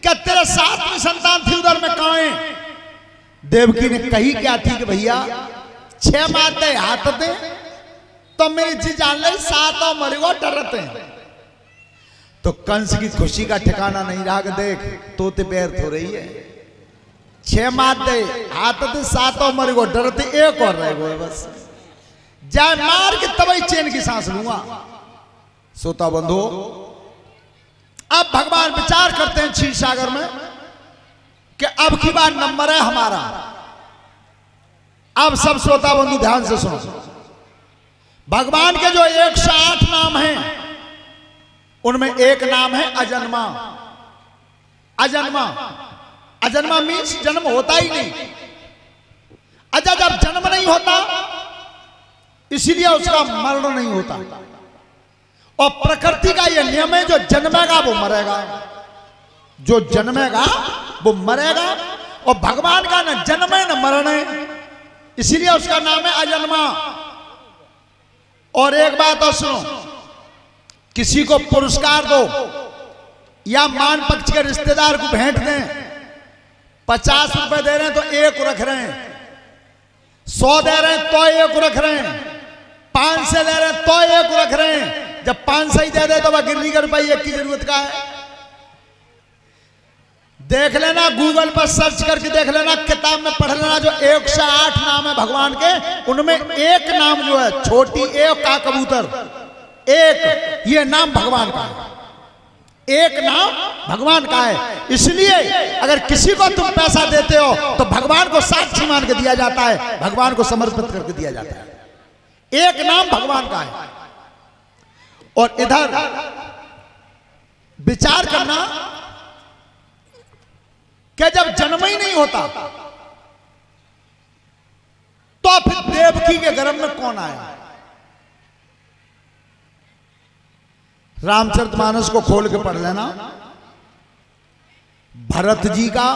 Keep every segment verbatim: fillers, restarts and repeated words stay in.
क्या तेरे साथ में संतान थी उधर में कहाँ है? देवकी ने कही क्या थी कि भैया छह माते हाथ दे तो मेरी जी जान ले सातों मरिगो डरते हैं। तो कंस की खुशी का ठिकाना नहीं रहा कि देख तोते पैर थो रही है, छह माते हाथ दे सातों मरिगो डरते, एक और रह गए बस, जाए मार के तभी चैन की सांस लूंगा। सोता बंधु अब भगवान विचार करते हैं क्षीर सागर में कि अब की बार नंबर है हमारा। अब सब श्रोता बंधु ध्यान से सुनो, भगवान के जो एक सौ आठ नाम हैं उनमें एक नाम है अजन्मा। अजन्मा अजन्मा मीन्स जन्म होता ही नहीं। अच्छा जब जन्म नहीं होता इसीलिए उसका मरण नहीं होता। और प्रकृति का यह नियम है जो जन्मेगा वो मरेगा, जो जन्मेगा वो मरेगा। और भगवान का न जन्म है न मरण है, इसीलिए उसका नाम है अजन्मा। और एक बात और सुनो, किसी को पुरस्कार दो या मान पक्ष के रिश्तेदार को भेंट दें, पचास रुपए दे रहे हैं तो एक रख रहे हैं, सौ दे रहे हैं तो एक रख रहे हैं, पांच सौ दे रहे हैं तो एक रख रहे हैं। जब पांच सौ ही दे दे तो वह गिरनी का रुपये एक की जरूरत का है। देख लेना, गूगल पर सर्च करके देख लेना, किताब में पढ़ लेना, जो एक सौ आठ नाम है भगवान के उनमें एक नाम जो है छोटी एक का कबूतर, एक ये नाम भगवान का है, एक नाम भगवान का है। इसलिए अगर किसी को तुम पैसा देते हो तो भगवान को साक्षी मान के दिया जाता है, भगवान को समर्पित करके दिया जाता है। एक नाम भगवान का है। और इधर विचार करना कि जब जन्म ही नहीं होता तो फिर देवकी के गर्भ में कौन आया? रामचरितमानस को खोल के पढ़ लेना, भरत जी का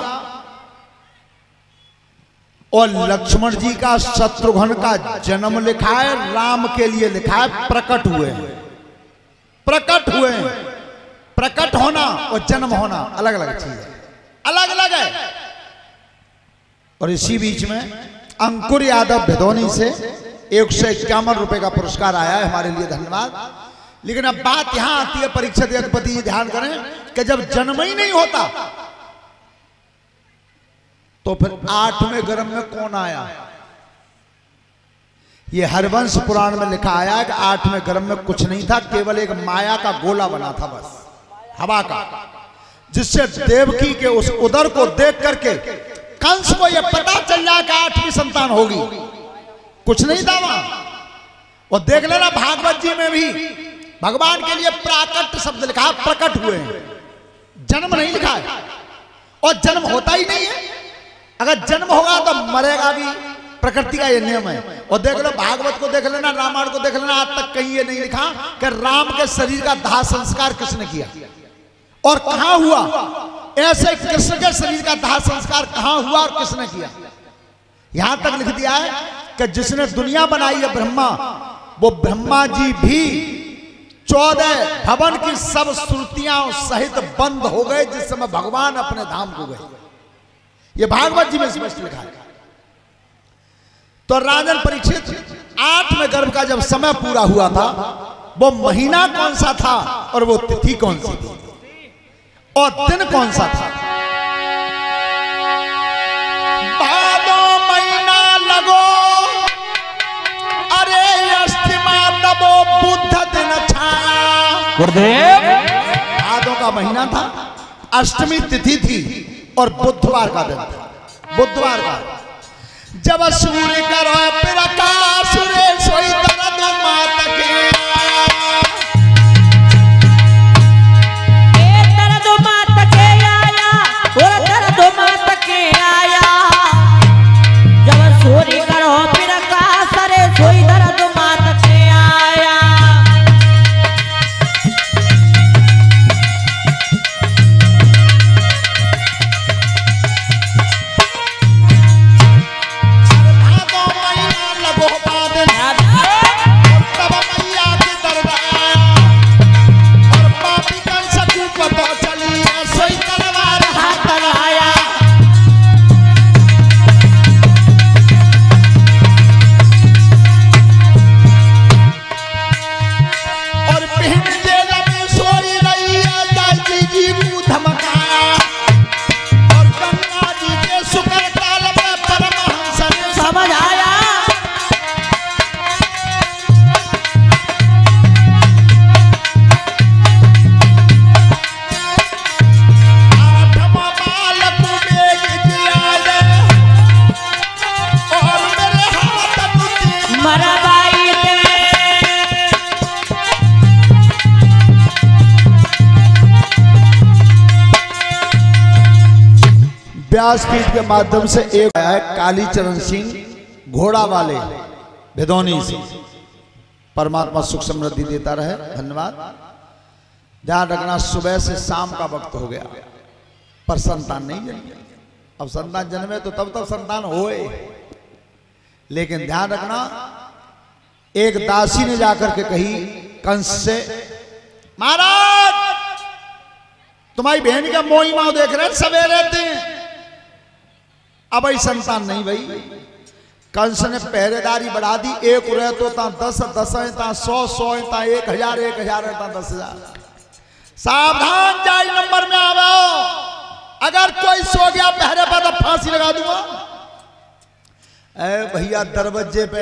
और लक्ष्मण जी का शत्रुघ्न का जन्म लिखा है, राम के लिए लिखा है प्रकट हुए हैं। प्रकट हुए हैं, प्रकट होना और जन्म होना अलग अलग चीज है, अलग अलग है। और इसी बीच में अंकुर यादव भिदौनी से एक सौ इक्यावन रुपए का पुरस्कार आया है, हमारे लिए धन्यवाद। लेकिन अब बात यहां आती है, परीक्षित यज्ञपति जी ध्यान करें कि जब जन्म ही नहीं होता तो फिर आठवें गर्भ में कौन आया? ये हरवंश पुराण में लिखा आया है कि आठवें गर्भ में कुछ नहीं था, केवल एक माया का गोला बना था बस, हवा का, जिससे देवकी के उस उदर को देख करके कंस को यह पता चल जाए कि आठवीं संतान होगी। कुछ नहीं था वहां। और देख लेना भागवत जी में भी भगवान के लिए प्राकट शब्द लिखा है, प्रकट हुए हैं, जन्म नहीं लिखा है। और जन्म होता ही नहीं है, अगर जन्म होगा तो मरेगा भी, प्रकृति का ये नियम है। और देख लो भागवत को देख लेना, रामायण को देख लेना, आज तक कहीं ये नहीं लिखा कि राम के शरीर का दाह संस्कार किसने किया और कहां हुआ। ऐसे कृष्ण के शरीर का दाह संस्कार कहां हुआ और किसने किया। यहां तक लिख दिया है कि जिसने दुनिया बनाई है ब्रह्मा, वो ब्रह्मा जी भी चौदह भवन की सब श्रुतियां सहित बंद हो गए जिस समय भगवान अपने धाम को गए। ये भागवत जी में स्पष्ट लिखा है। तो राजन परीक्षित आठवें गर्भ का जब समय पूरा हुआ था, वो महीना कौन सा था और वो तिथि कौन सी थी और दिन कौन सा था? भादो महीना लगो अरे अष्टमा तबो बुध दिन छाया। गुरुदेव भादो का महीना था, अष्टमी तिथि थी और बुधवार का दिन था, बुधवार का। जब सूर्य करो प्रकाश रे सोई दर्द मात के, ए दर्द मात के आया और दर्द मात के आया। जब सूर्य करो प्रकाश रे सोई दर्द मात के आया। भादो महीना लगो धमकाया और गंगा जी के शुक्र ताल में परमहंस ने समझ आया। आठवां बालक वेग दिया रे और मेरे हाथ में मरवाई दे। व्यासपीठ के माध्यम से एक आया है कालीचरण सिंह घोड़ा वाले भिदौनी से। परमात्मा सुख समृद्धि देता रहे, धन्यवाद। ध्यान रखना, सुबह से शाम का वक्त हो गया पर संतान नहीं जन्मे। अब संतान जन्मे तो तब तक संतान होए, लेकिन ध्यान रखना, एक दासी ने जाकर के कही कंस से, महाराज तुम्हारी बहन का मोही माँ देख रहे हैं, सवेरे रहते हैं, अब आई संतान नहीं भाई। कंस ने पहरेदारी बढ़ा दी, एक रहे तो ता दस, दस ता सौ, सौ ता एक हजार, एक हजार ता दस हजार। सावधान, जाई नंबर में आओ, अगर कोई सो गया पहरे पर तो फांसी लगा दूंगा। ए भैया दरवाजे पे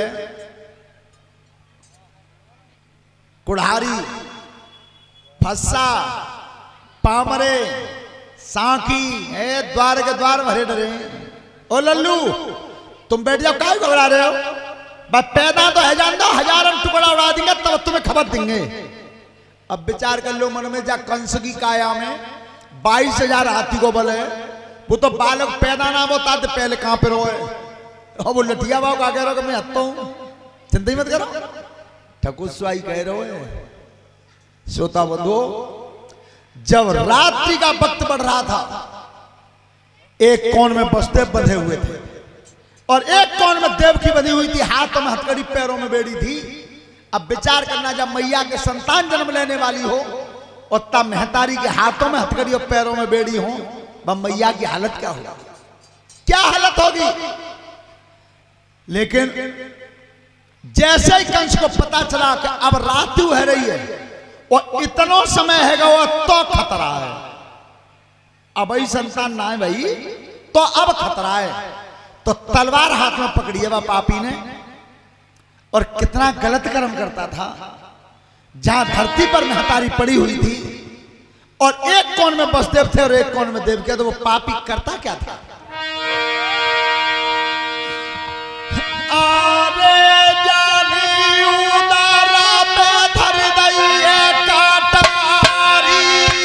कुल्हाड़ी, फस्सा, पामरे, सांकी, ए द्वार के द्वार भरे डरे। ओ लल्लू तुम बैठ जाओ, काय घबरा रहे हो? बस पैदा तो है जान दो, हजारों टुकड़ा उड़ा देंगे तब तुम्हें खबर देंगे। अब विचार कर लो मन में, जा कंस की काया में बाईस हजार हाथी को बल है, वो तो बालक पैदा ना होता तो पहले कहां पे रोए, और वो लठिया बाबू का कह रहा मैं हत्ता हूं, चिंता ही मत करो। ठकुसवाई कह रहे हो श्रोता बंधु, जब रात्रि का वक्त बढ़ रहा था, एक कोण में बसदेव बंधे हुए थे और एक कोण में देवकी बंधी हुई थी, हाथों में हथकड़ी, पैरों में बेड़ी थी। अब विचार करना, जब मैया के संतान जन्म लेने वाली हो और तब महतारी के हाथों में हथकड़ी और पैरों में बेड़ी हो, वह मैया की हालत क्या होगी, क्या हालत होगी। लेकिन जैसे ही कंस को पता चला कि अब रात हो रही है और इतना समय है वो तो खतरा है, अब ही संतान ना है भाई तो अब खतरा है, तो तलवार हाथ में पकड़ी है वह पापी ने। और कितना गलत कर्म करता था, जहां धरती पर महतारी पड़ी हुई थी और एक कोण में बसदेव थे और एक कोण में देव के, तो वो पापी करता क्या था। अरे जानी उदारा पे धर दइए काटारी,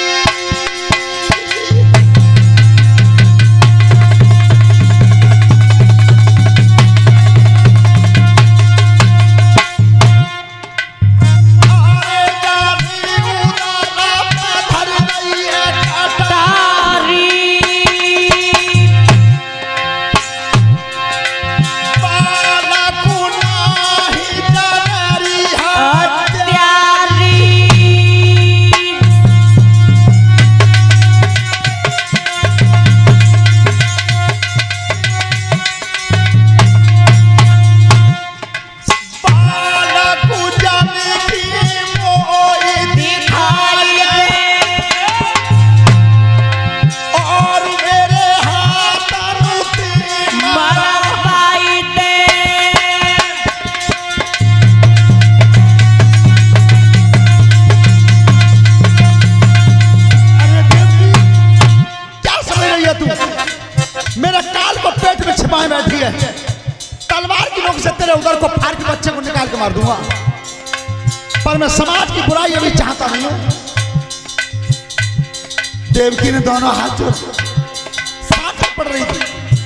अरे जानी उदारा पे धर दइए काटारी, बैठी है, तलवार की नोक से तेरे उधर को फाड़ के बच्चे को निकाल के मार दूंगा, पर मैं समाज की बुराई अभी चाहता नहीं हूं। देवकी ने दोनों हाथ जोड़ साथ पड़ रही थी,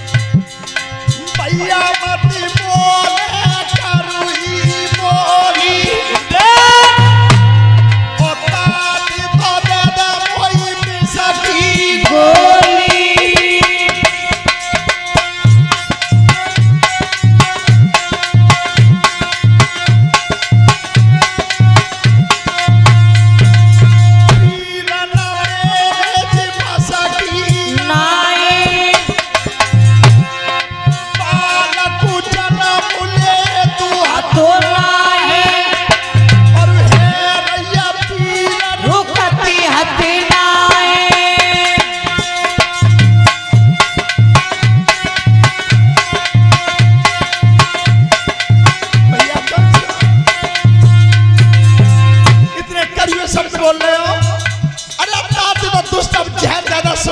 भैया मत बोले करुई बोली, ओ ताती तो दे दे कोई भी सकी बोली। बालक जन्म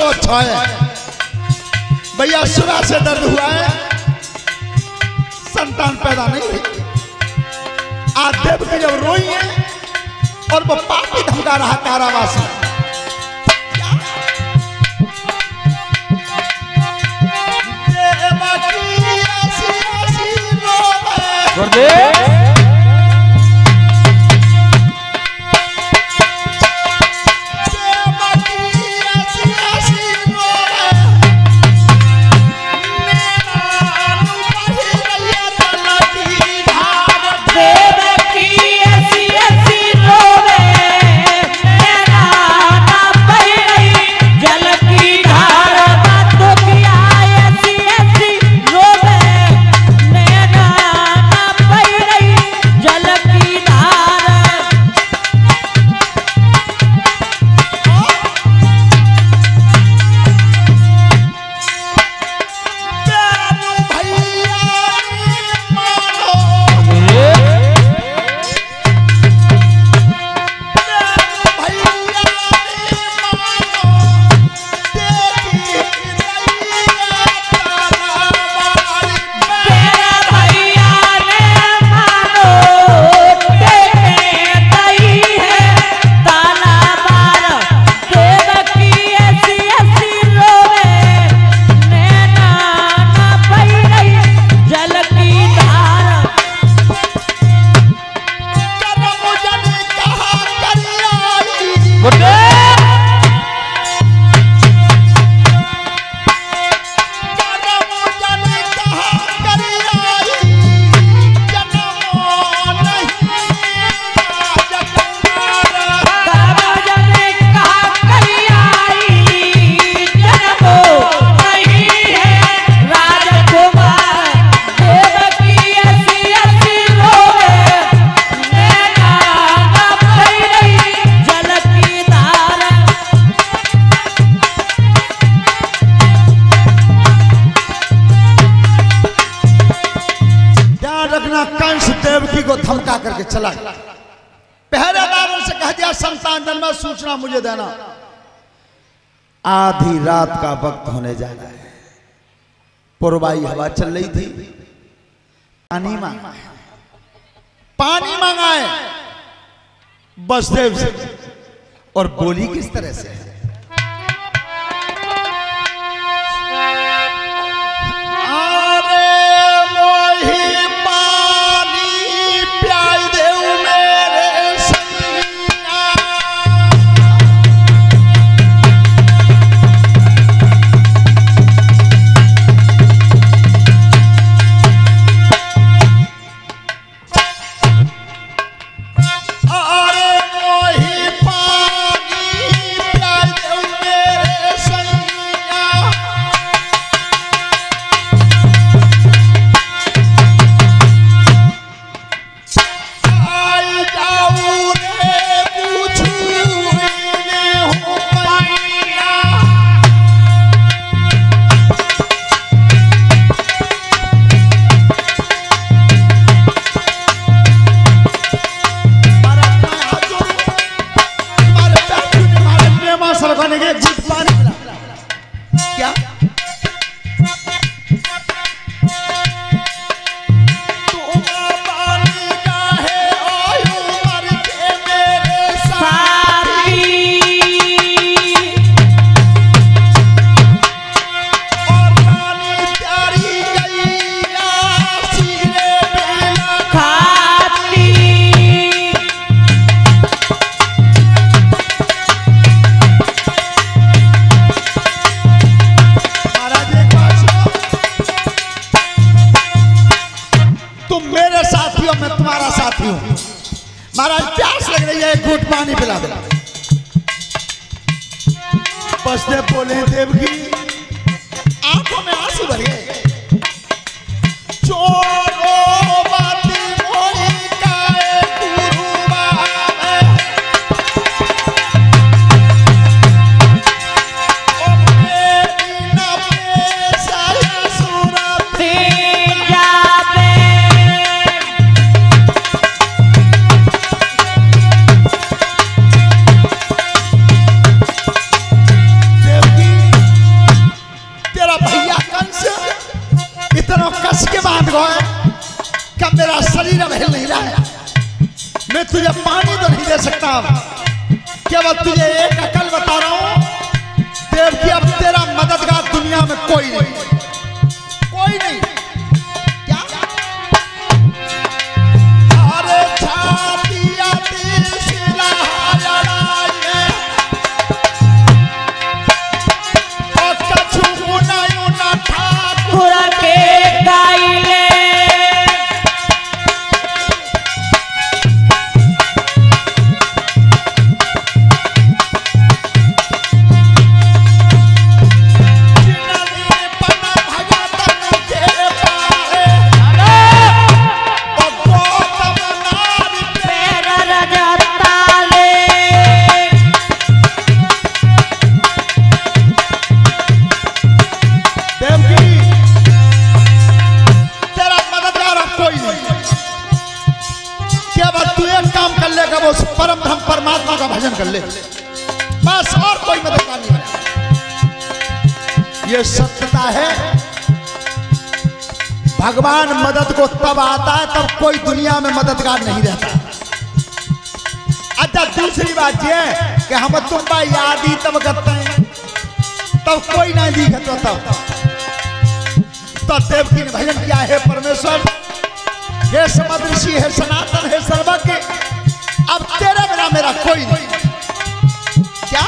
सो अच्छा है भैया। सुबह से दर्द हुआ है, संतान पैदा नहीं हुई। आज देव की जब रोई है और वो पापी धमका रहा कारावास में, धमका करके चला गया। पहरेदारों से कह दिया संतान जन्मा सूचना मुझे देना। आधी रात का वक्त होने जा रहा है, पूर्वाई हवा चल रही थी। पानी मांगा, पानी मांगाए बसदेव से, और बोली किस तरह से है, महाराज प्यास लग रही है, एक घूंट पानी पिला दे। बसदेव बोले देवकी, आंखों में आंसू भर गए। देवकी तेरा शरीर अब हिल नहीं रहा है। मैं तुझे पानी तो नहीं दे सकता, केवल तुझे एक अकल बता रहा हूं देवकी, अब तेरा मददगार दुनिया में कोई नहीं, कोई नहीं। क्या? अरे छाती आती शिला लड़ाई और कछु नहीं ना ठाकुर के गाइले परमात्मा का भजन कर ले, बस और कोई मददगार नहीं है। ये सत्यता है, भगवान मदद को तब आता है तब कोई दुनिया में मददगार नहीं रहता। अच्छा दूसरी बात यह है कि हम तुम भाई याद ही तब करते हैं तब कोई नहीं दिखता, तब तो देवकी ने भजन किया है परमेश्वर हे समदृषि है सनातन है सर्वज्ञ, अब तेरे बिना मेरा कोई नहीं। क्या?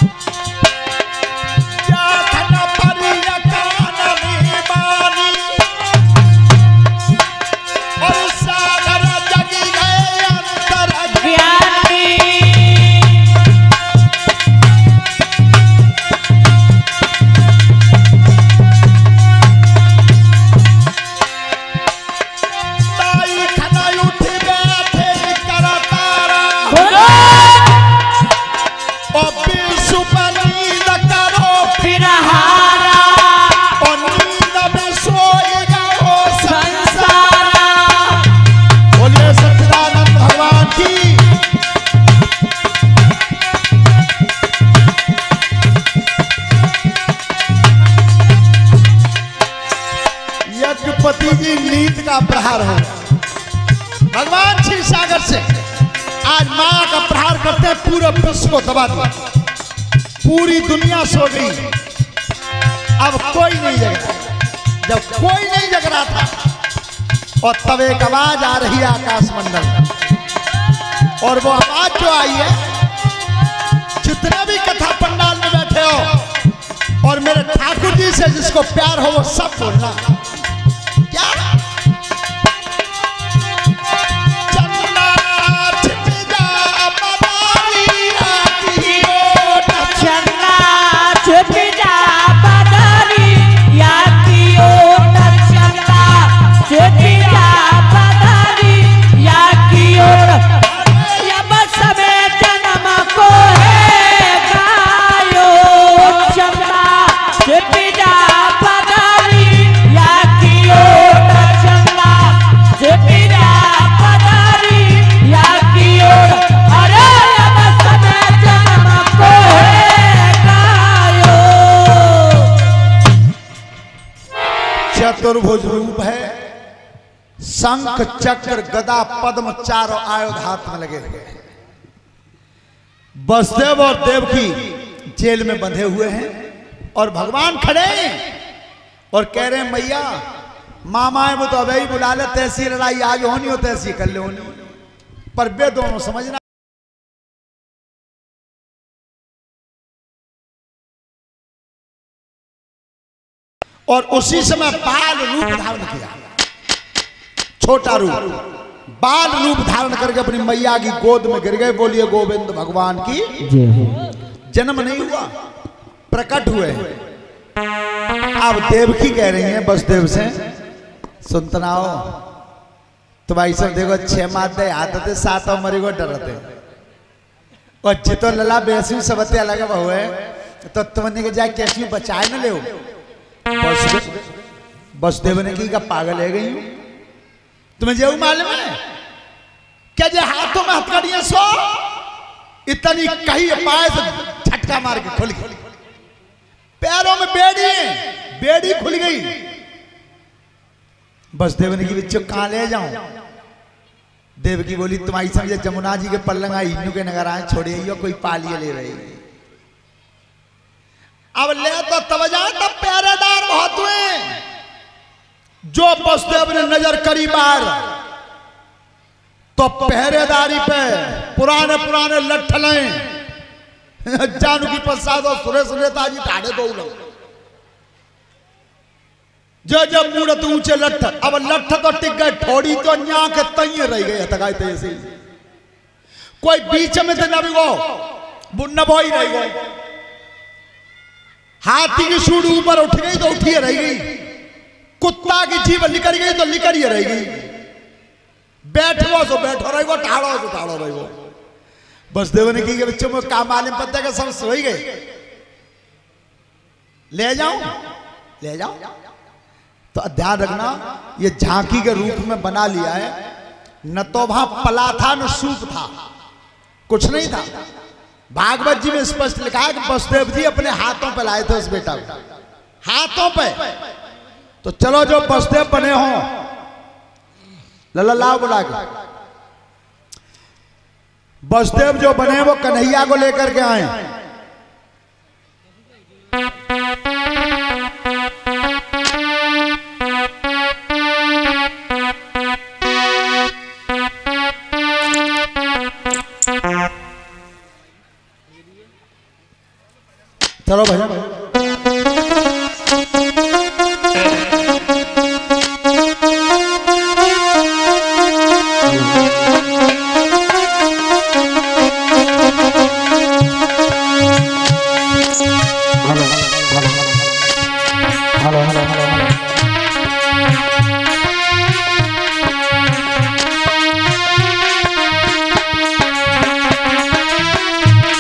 और सागर जगी गए अंतर ज्ञानी, ताई खना उठी बैठे करतारा और विश्व पर नींद करो फिर हारा और नींद में सोएगा वो संसारा। बोलिए सच्चिदानंद भगवान की। यज्ञपति जी नींद का प्रहार हो भगवान क्षीर सागर से आज माया का प्रहार करते हैं, पूरे विश्व को दबा दिया, पूरी दुनिया सो गई, अब कोई नहीं जग रहा। जब कोई नहीं जग रहा था और तब एक आवाज आ रही है आकाश मंडल में, और वो आवाज जो आई है, जितने भी कथा पंडाल में बैठे हो और मेरे ठाकुर जी से जिसको प्यार हो वो सब बोलना। क्या? चतुर्भुज रूप है, शंख चक्र गदा पद्म चारों आयुध हाथ में लगे हुए हैं। वसुदेव और देवकी जेल में बंधे हुए हैं और भगवान खड़े हैं और कह रहे हैं मैया मामा है वो तो अभी बुला ले, तैसी लड़ाई आज होनी हो तैसी कर ले होनी, पर वे दोनों समझना। और उसी समय बाल रूप धारण किया, छोटा रूप बाल रूप धारण करके अपनी मैया की गोद में गिर गए। बोलिए गोविंद भगवान की जय हो। जन्म नहीं हुआ, प्रकट हुए। अब देवकी कह रही हैं वसुदेव से, सुनतनाओ तो भाई सब देखो छह माते आते सात मरी को डरते और जितो लला बेसी सबते अलग हुए तो तुमने के जाए कैसी बचाए न ले। वसुदेव ने की का पागल है गई तुम्हें जो मालूम है क्या जे हाथों में हथकड़ियां सो इतनी कही पाए से झटका मार के खुल गई, पैरों में बेड़ी बेड़ी खुल गई। वसुदेव ने की बच्चों कहां ले जाऊं, देवकी बोली तुम्हारी समझे जमुना जी के पल्लंगा हिन्नू के नगर आए छोड़े कोई पालिए ले रही। अब ले तो तवजा तब पहरेदार बहुत हुए जो बसदेव ने नजर करी बार तो पहरेदारी पे पुराने पुराने लट्ठले जानकी प्रसाद और सुरेश नेताजी ठाड़े दो लोग जो जब मूर्त ऊंचे लट्ठ अब लट्ठ तो टिक गए ठोड़ी तो न्या के तय रह गए तगाई तैसे कोई बीच में तो न बिगो बुन्न बोई रह गए। हाथी की सूढ़ ऊपर उठ गई तो उठी रह गई, कुत्ता की जीभ लिकड़ गई तो लिकड़ी रह गई, बैठो सो बैठो रहो ठाड़ो सो ठाड़ो रहो। बसदेव ने की बच्चों में काम वाले पत्ते का सब सोई गए, ले जाओ ले जाओ। तो ध्यान रखना ये झांकी के रूप में बना लिया है, न तो वहां पला था न सूप था, कुछ नहीं था। भागवत जी में स्पष्ट लिखा है कि बसदेव जी अपने हाथों पे लाए थे उस बेटा को, हाथों पे। तो चलो जो बसदेव बने हो लल्ला बुला के, बसदेव जो बने वो कन्हैया को लेकर के आए। चलो भैया हेलो हेलो हेलो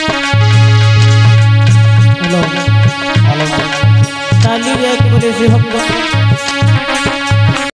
ताली एक बड़े से हम